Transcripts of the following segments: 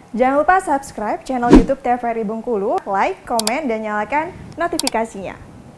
Jangan lupa subscribe channel YouTube TVRI Bengkulu, like, komen, dan nyalakan notifikasinya.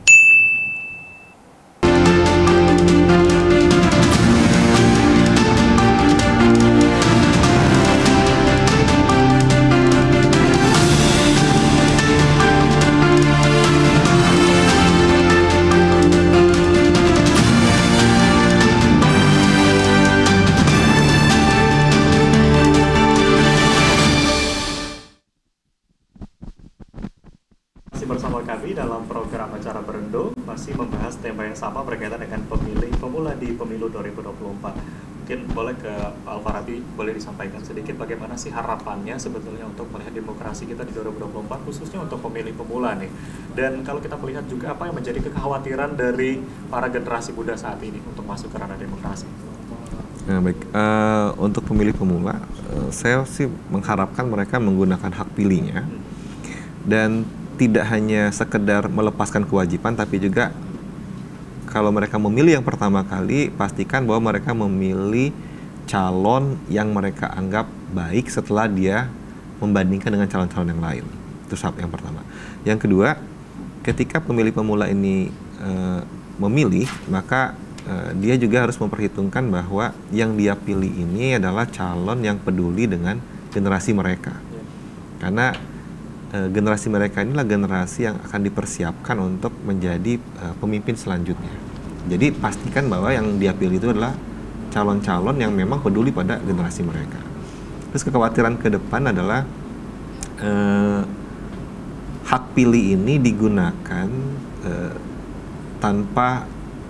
Bersama kami dalam program acara Berendo masih membahas tema yang sama berkaitan dengan pemilih pemula di pemilu 2024. Mungkin boleh ke Alfarabi, boleh disampaikan sedikit bagaimana sih harapannya sebetulnya untuk melihat demokrasi kita di 2024 khususnya untuk pemilih pemula nih. Dan kalau kita melihat juga apa yang menjadi kekhawatiran dari para generasi muda saat ini untuk masuk ke ranah demokrasi. Nah, baik, untuk pemilih pemula, saya sih mengharapkan mereka menggunakan hak pilihnya dan tidak hanya sekedar melepaskan kewajiban, tapi juga kalau mereka memilih yang pertama kali, pastikan bahwa mereka memilih calon yang mereka anggap baik setelah dia membandingkan dengan calon-calon yang lain. Itu syarat yang pertama. Yang kedua, ketika pemilih pemula ini memilih, maka dia juga harus memperhitungkan bahwa yang dia pilih ini adalah calon yang peduli dengan generasi mereka. Karena generasi mereka inilah generasi yang akan dipersiapkan untuk menjadi pemimpin selanjutnya. Jadi pastikan bahwa yang dia pilih itu adalah calon-calon yang memang peduli pada generasi mereka. Terus kekhawatiran ke depan adalah hak pilih ini digunakan tanpa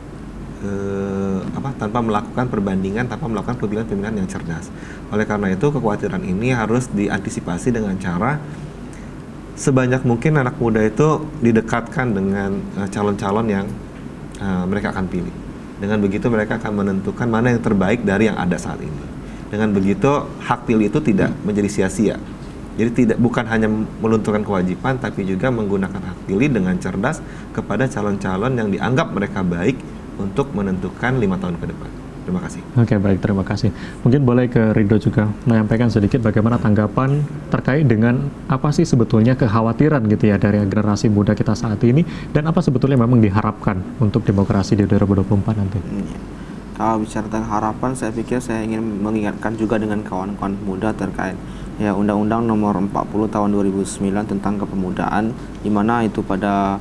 melakukan perbandingan, tanpa melakukan pemilihan-pemilihan yang cerdas. Oleh karena itu kekhawatiran ini harus diantisipasi dengan cara sebanyak mungkin anak muda itu didekatkan dengan calon-calon yang mereka akan pilih. Dengan begitu mereka akan menentukan mana yang terbaik dari yang ada saat ini. Dengan begitu hak pilih itu tidak menjadi sia-sia. Jadi bukan hanya melunturkan kewajiban, tapi juga menggunakan hak pilih dengan cerdas kepada calon-calon yang dianggap mereka baik untuk menentukan 5 tahun ke depan. Terima kasih. Oke, baik, terima kasih. Mungkin boleh ke Ridho juga menyampaikan sedikit bagaimana tanggapan terkait dengan apa sih sebetulnya kekhawatiran gitu ya dari generasi muda kita saat ini, dan apa sebetulnya memang diharapkan untuk demokrasi di 2024 nanti. Kalau bicara tentang harapan, saya pikir saya ingin mengingatkan juga dengan kawan-kawan muda terkait ya Undang-Undang Nomor 40 Tahun 2009 tentang kepemudaan, di mana itu pada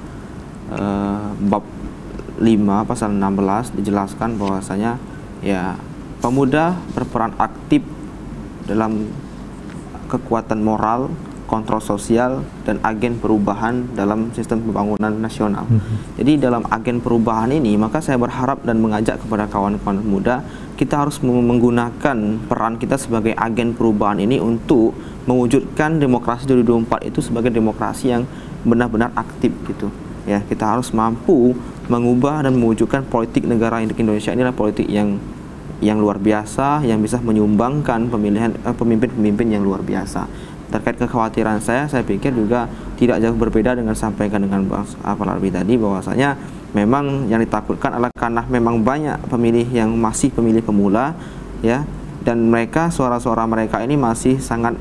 bab 5 pasal 16 dijelaskan bahwasanya ya pemuda berperan aktif dalam kekuatan moral, kontrol sosial, dan agen perubahan dalam sistem pembangunan nasional. Jadi dalam agen perubahan ini, maka saya berharap dan mengajak kepada kawan-kawan muda, kita harus menggunakan peran kita sebagai agen perubahan ini untuk mewujudkan demokrasi 2024 itu sebagai demokrasi yang benar-benar aktif gitu. Ya, kita harus mampu mengubah dan mewujudkan politik negara Indonesia inilah politik yang luar biasa, yang bisa menyumbangkan pemilihan pemimpin-pemimpin yang luar biasa. Terkait kekhawatiran saya pikir juga tidak jauh berbeda dengan sampaikan dengan Bang Alfarabi tadi, bahwasanya memang yang ditakutkan adalah karena memang banyak pemilih yang masih pemilih pemula ya, dan mereka suara-suara mereka ini masih sangat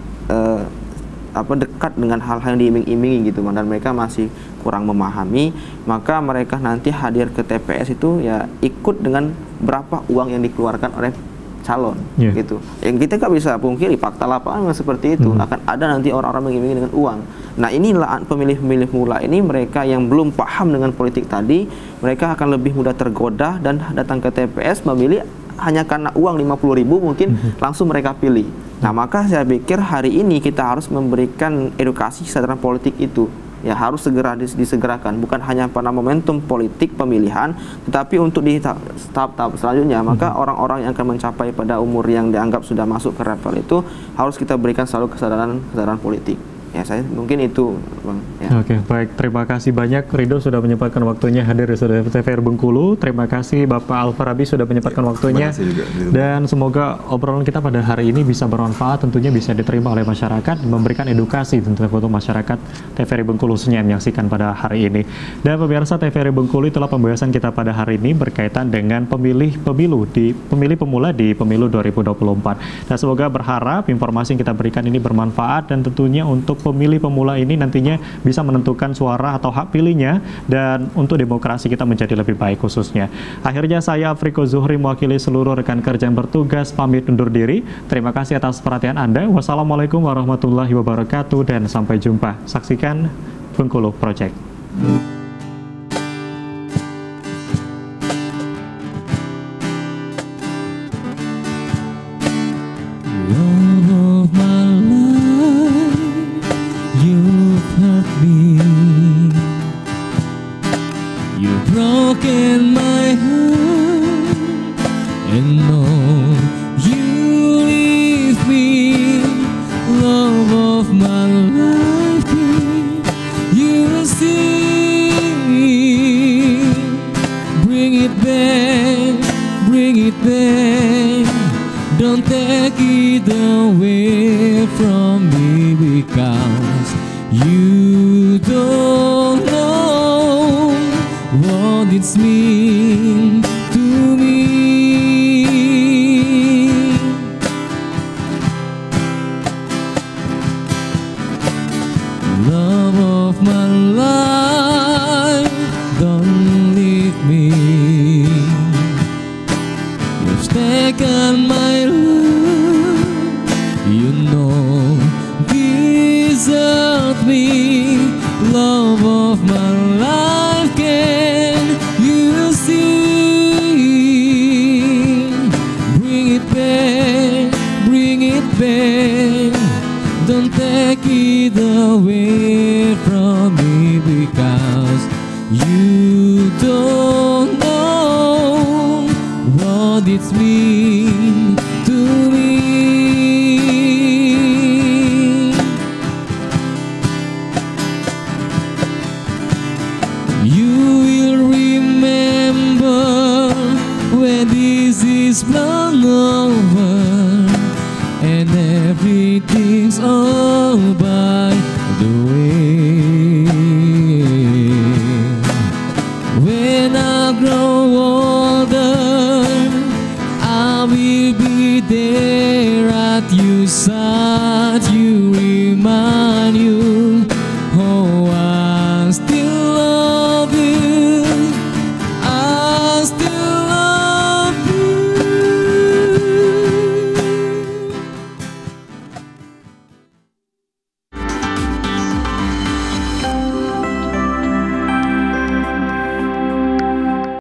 dekat dengan hal-hal yang diiming-imingi gitu, dan mereka masih kurang memahami, maka mereka nanti hadir ke TPS itu ya ikut dengan berapa uang yang dikeluarkan oleh calon gitu. Yang kita nggak bisa pungkiri fakta lapangan seperti itu, akan ada nanti orang-orang mengimingi dengan uang. Nah, inilah pemilih-pemilih mula ini, mereka yang belum paham dengan politik tadi, mereka akan lebih mudah tergoda dan datang ke TPS memilih hanya karena uang 50.000 mungkin langsung mereka pilih. Nah, maka saya pikir hari ini kita harus memberikan edukasi kesadaran politik itu. Ya, harus segera disegerakan, bukan hanya pada momentum politik pemilihan, tetapi untuk di tahap-tahap selanjutnya. Maka orang-orang yang akan mencapai pada umur yang dianggap sudah masuk ke level itu harus kita berikan selalu kesadaran politik. Ya saya mungkin itu Bang. Ya. Oke, baik. Terima kasih banyak Ridho sudah menyempatkan waktunya hadir di Studio TVRI Bengkulu. Terima kasih Bapak Al-Farabi sudah menyempatkan waktunya. Terima kasih juga. Dan semoga obrolan kita pada hari ini bisa bermanfaat, tentunya bisa diterima oleh masyarakat, memberikan edukasi tentunya untuk masyarakat TVRI Bengkulu khususnya yang menyaksikan pada hari ini. Dan pemirsa TVRI Bengkulu, itulah pembahasan kita pada hari ini berkaitan dengan pemilih pemula di pemilu 2024. Dan semoga berharap informasi yang kita berikan ini bermanfaat dan tentunya untuk pemilih pemula ini nantinya bisa menentukan suara atau hak pilihnya dan untuk demokrasi kita menjadi lebih baik khususnya. Akhirnya saya Afriko Zuhri mewakili seluruh rekan kerja yang bertugas pamit undur diri. Terima kasih atas perhatian Anda. Wassalamualaikum warahmatullahi wabarakatuh dan sampai jumpa. Saksikan Bengkulu Project. Broken my heart, and no, you leave me, love of my life. You see, bring it back, don't take it away from me, because you don't know what it's mean to me. Love of my life, don't leave me. You've taken my love, you know, desert me. Love of my life, can you see? Bring it back, don't take it away from me, because you don't know what it's mean to me. You will remember when this is blown over and everything's all by the way. When I grow older, I will be there at your side. You remind you